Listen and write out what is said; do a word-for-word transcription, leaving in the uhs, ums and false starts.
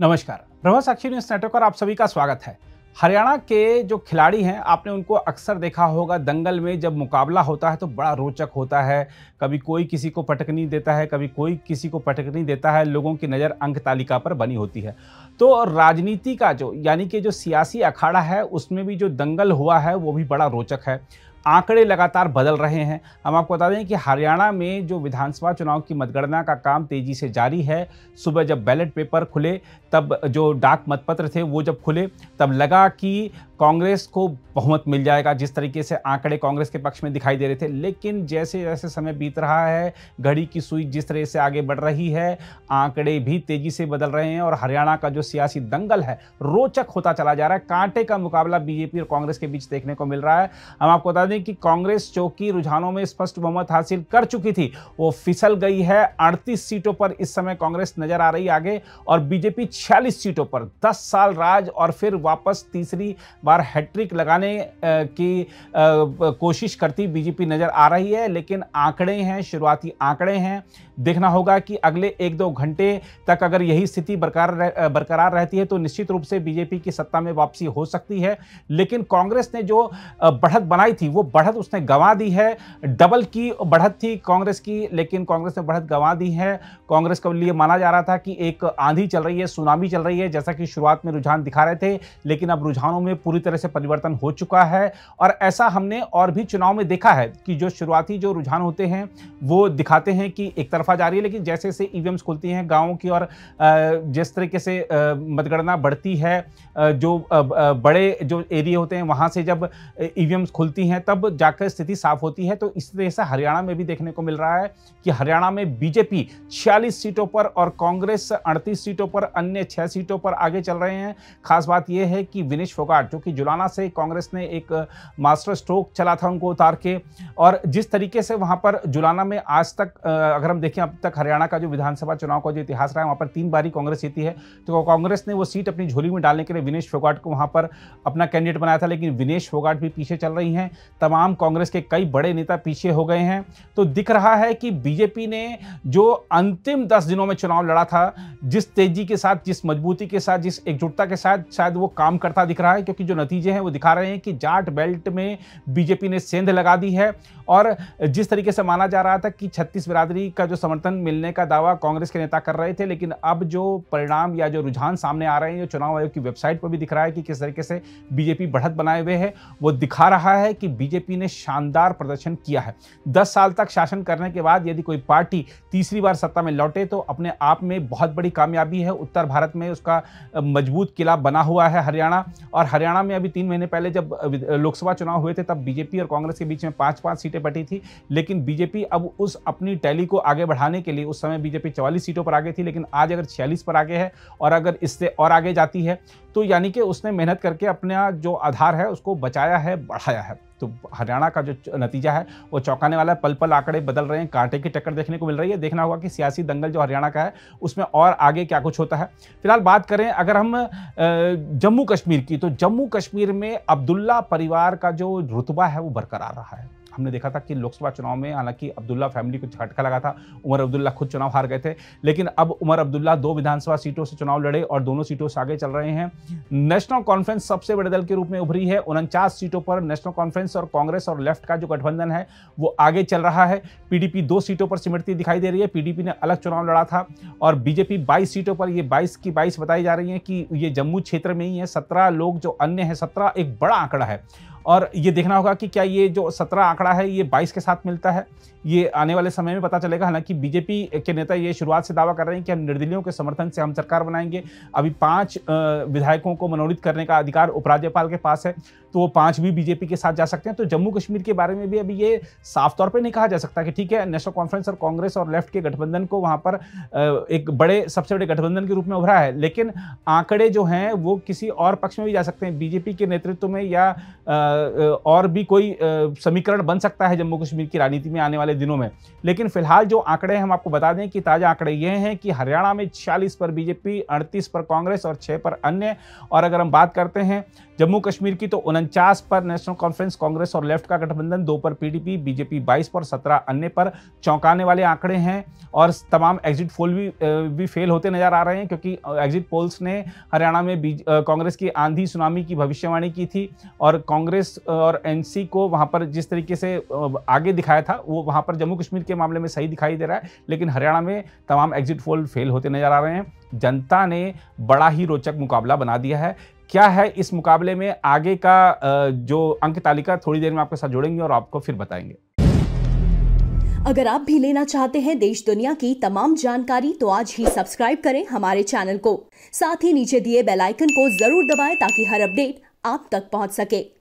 नमस्कार, प्रभात साक्षी news network पर आप सभी का स्वागत है। हरियाणा के जो खिलाड़ी हैं, आपने उनको अक्सर देखा होगा दंगल में जब मुकाबला होता है तो बड़ा रोचक होता है। कभी कोई किसी को पटकनी देता है, कभी कोई किसी को पटकनी देता है। लोगों की नज़र अंक तालिका पर बनी होती है। तो राजनीति का जो यानी कि जो सियासी अखाड़ा है, उसमें भी जो दंगल हुआ है वो भी बड़ा रोचक है। आंकड़े लगातार बदल रहे हैं। हम आपको बता दें कि हरियाणा में जो विधानसभा चुनाव की मतगणना का काम तेजी से जारी है। सुबह जब बैलेट पेपर खुले, तब जो डाक मतपत्र थे वो जब खुले, तब लगा कि कांग्रेस को बहुमत मिल जाएगा। जिस तरीके से आंकड़े कांग्रेस के पक्ष में दिखाई दे रहे थे, लेकिन जैसे जैसे समय बीत रहा है, घड़ी की सुई जिस तरह से आगे बढ़ रही है, आंकड़े भी तेजी से बदल रहे हैं और हरियाणा का जो सियासी दंगल है रोचक होता चला जा रहा है। कांटे का मुकाबला बीजेपी और कांग्रेस के बीच देखने को मिल रहा है। हम आपको बता दें कि कांग्रेस जो कि रुझानों में स्पष्ट बहुमत हासिल कर चुकी थी, वो फिसल गई है। अड़तीस सीटों पर इस समय कांग्रेस नजर आ रही है आगे, और बीजेपी छियालीस सीटों पर। दस साल राज और फिर वापस तीसरी बार हैट्रिक लगाने की कोशिश करती बीजेपी नजर आ रही है। लेकिन आंकड़े हैं, शुरुआती आंकड़े हैं। देखना होगा कि अगले एक दो घंटे तक अगर यही स्थिति बरकरार रह, बरकरार रहती है तो निश्चित रूप से बीजेपी की सत्ता में वापसी हो सकती है। लेकिन कांग्रेस ने जो बढ़त बनाई थी, वो बढ़त उसने गंवा दी है। डबल की बढ़त थी कांग्रेस की, लेकिन कांग्रेस ने बढ़त गंवा दी है। कांग्रेस के लिए माना जा रहा था कि एक आंधी चल रही है, सुनामी चल रही है, जैसा कि शुरुआत में रुझान दिखा रहे थे। लेकिन अब रुझानों में पूरी तरह से परिवर्तन हो चुका है। और ऐसा हमने और भी चुनाव में देखा है कि जो शुरुआती जो रुझान होते हैं वो दिखाते हैं कि एक तरफा जा रही है, लेकिन जैसे जैसे ईवीएम्स खुलती हैं गांवों की और जिस तरीके से मतगणना बढ़ती है, जो बड़े जो एरिया होते हैं वहां से जब ईवीएम्स खुलती हैं तब जाकर स्थिति साफ होती है। तो इस तरह से हरियाणा में भी देखने को मिल रहा है कि हरियाणा में बीजेपी छियालीस सीटों पर और कांग्रेस अड़तीस सीटों पर, अन्य छह सीटों पर आगे चल रहे हैं। खास बात यह है कि विनेश फोगाट, जो कि जुलाना से कांग्रेस ने एक मास्टर स्ट्रोक चला था उनको उतार के, और जिस तरीके से वहां पर जुलाना में आज तक अगर हम देखें, अब तक हरियाणा का जो विधानसभा चुनाव का जो इतिहास रहा है, वहां पर तीन बारी कांग्रेस जीती है। तो कांग्रेस ने वो सीट अपनी झोली में डालने के लिए विनेश फोगाट को वहां पर अपना कैंडिडेट बनाया था, लेकिन विनेश फोगाट भी पीछे चल रही हैं। तमाम कांग्रेस के कई बड़े नेता पीछे हो गए हैं। तो दिख रहा है कि बीजेपी ने जो अंतिम दस दिनों में चुनाव लड़ा था, जिस तेजी के साथ, जिस मजबूती के साथ, जिस एकजुटता के साथ शायद वो काम करता दिख रहा है, क्योंकि जो नतीजे हैं वो दिखा रहे हैं कि जाट बेल्ट में बीजेपी ने सेंध लगा दी है। और जिस तरीके से माना जा रहा था कि छत्तीस बिरादरी का जो समर्थन मिलने का दावा कांग्रेस के नेता कर रहे थे, लेकिन अब जो परिणाम या जो रुझान सामने आ रहे हैं, जो चुनाव आयोग की वेबसाइट पर भी दिख रहा है कि किस तरीके से बीजेपी बढ़त बनाए हुए है, वो दिखा रहा है कि बीजेपी ने शानदार प्रदर्शन किया है। दस साल तक शासन करने के बाद यदि कोई पार्टी तीसरी बार सत्ता में लौटे तो अपने आप में बहुत बड़ी कामयाबी है। उत्तर भारत में उसका मजबूत किला बना हुआ है हरियाणा। और हरियाणा में अभी तीन महीने पहले जब लोकसभा चुनाव हुए थे, तब बीजेपी और कांग्रेस के बीच में पांच पांच सीटें बटी थी। लेकिन बीजेपी अब उस अपनी टैली को आगे बढ़ाने के लिए, उस समय बीजेपी चवालीस सीटों पर आगे थी, लेकिन आज अगर छियालीस पर आगे है और अगर इससे और आगे जाती है तो यानी कि उसने मेहनत करके अपना जो आधार है उसको बचाया है, बढ़ाया है। तो हरियाणा का जो नतीजा है वो चौंकाने वाला है। पल पल आंकड़े बदल रहे हैं, कांटे की टक्कर देखने को मिल रही है। देखना होगा कि सियासी दंगल जो हरियाणा का है उसमें और आगे क्या कुछ होता है। फिलहाल बात करें अगर हम जम्मू कश्मीर की, तो जम्मू कश्मीर में अब्दुल्ला परिवार का जो रुतबा है वो बरकरार रहा है। हमने देखा था कि लोकसभा चुनाव में हालांकि अब्दुल्ला फैमिली को झटका लगा था, उमर अब्दुल्ला खुद चुनाव हार गए थे, लेकिन अब उमर अब्दुल्ला दो विधानसभा सीटों से चुनाव लड़े और दोनों सीटों से आगे चल रहे हैं। नेशनल कॉन्फ्रेंस सबसे बड़े दल के रूप में उभरी है। उनचास सीटों पर नेशनल कॉन्फ्रेंस और कांग्रेस और लेफ्ट का जो गठबंधन है वो आगे चल रहा है। पीडीपी दो सीटों पर सिमटती दिखाई दे रही है। पीडीपी ने अलग चुनाव लड़ा था और बीजेपी बाईस सीटों पर, ये बाईस की बाईस बताई जा रही है कि ये जम्मू क्षेत्र में ही है। सत्रह लोग जो अन्य है, सत्रह एक बड़ा आंकड़ा है। और ये देखना होगा कि क्या ये जो सत्रह आंकड़ा है ये बाईस के साथ मिलता है, ये आने वाले समय में पता चलेगा। हालांकि बीजेपी के नेता ये शुरुआत से दावा कर रहे हैं कि हम निर्दलीयों के समर्थन से हम सरकार बनाएंगे। अभी पांच विधायकों को मनोनीत करने का अधिकार उपराज्यपाल के पास है, तो वो पांच भी बीजेपी के साथ जा सकते हैं। तो जम्मू कश्मीर के बारे में भी अभी ये साफ तौर पर नहीं कहा जा सकता कि ठीक है, नेशनल कॉन्फ्रेंस और कांग्रेस और लेफ्ट के गठबंधन को वहां पर एक बड़े सबसे बड़े गठबंधन के रूप में उभरा है। लेकिन आंकड़े जो हैं वो किसी और पक्ष में भी जा सकते हैं, बीजेपी के नेतृत्व में, या और भी कोई समीकरण बन सकता है जम्मू कश्मीर की राजनीति में आने वाले दिनों में। लेकिन फिलहाल जो आंकड़े हम आपको बता दें कि ताजा आंकड़े ये हैं कि हरियाणा में छियालीस पर बीजेपी, अड़तीस पर कांग्रेस और छह पर अन्य। और अगर हम बात करते हैं जम्मू कश्मीर की, तो उनचास पर नेशनल कॉन्फ्रेंस कांग्रेस और लेफ्ट का गठबंधन, दो पर पीडीपी, बीजेपी बाईस पर, सत्रह अन्य पर। चौंकाने वाले आंकड़े हैं और तमाम एग्जिट पोल भी भी फेल होते नजर आ रहे हैं, क्योंकि एग्जिट पोल्स ने हरियाणा में कांग्रेस की आंधी सुनामी की भविष्यवाणी की थी और कांग्रेस और एनसी को वहां पर जिस तरीके से आगे दिखाया था वो वहां पर जम्मू कश्मीर के मामले में सही दिखाई दे रहा है, लेकिन हरियाणा में तमाम एग्जिट पोल फेल होते नजर आ रहे हैं। जनता ने बड़ा ही रोचक मुकाबला बना दिया है। क्या है इस मुकाबले में आगे का जो अंक तालिका, थोड़ी देर में आपके साथ जोड़ेंगे और आपको फिर बताएंगे। अगर आप भी लेना चाहते हैं देश दुनिया की तमाम जानकारी तो आज ही सब्सक्राइब करें हमारे चैनल को। साथ ही नीचे दिए बेल आइकन को जरूर दबाएं ताकि हर अपडेट आप तक पहुंच सके।